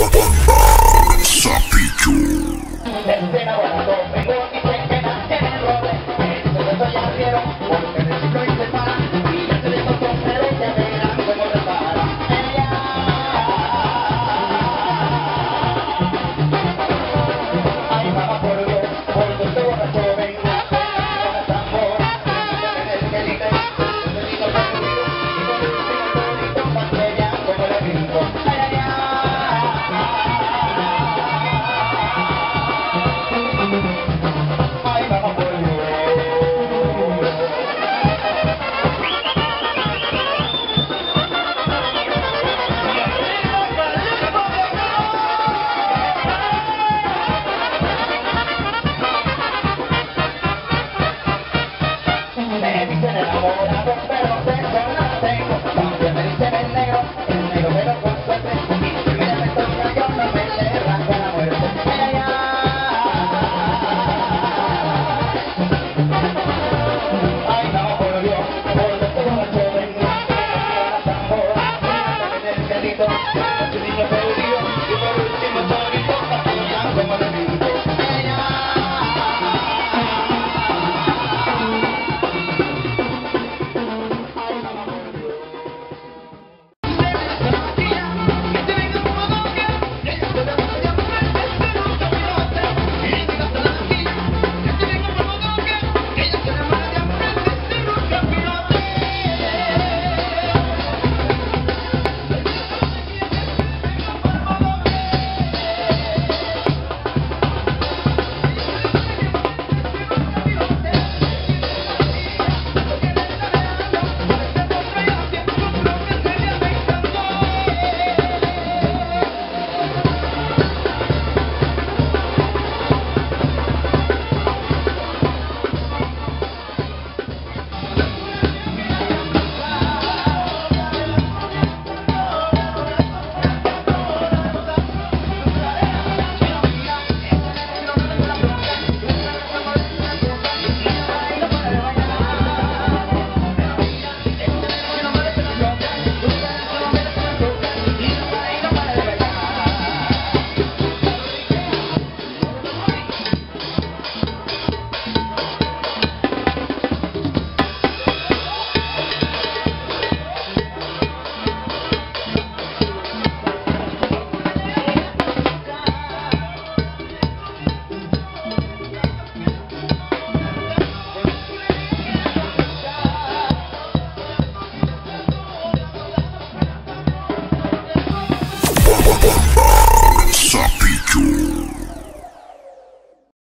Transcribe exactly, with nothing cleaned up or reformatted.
Me dicen enamorado, pero sexo no tengo. También me dicen el negro, el negro pero con suerte. Y si me toca yo no me le arranco la muerte. Ay, ay, ay. Ay, no, por Dios, por lo que yo vengo. Me la tambora, me el delito, el niño perdido.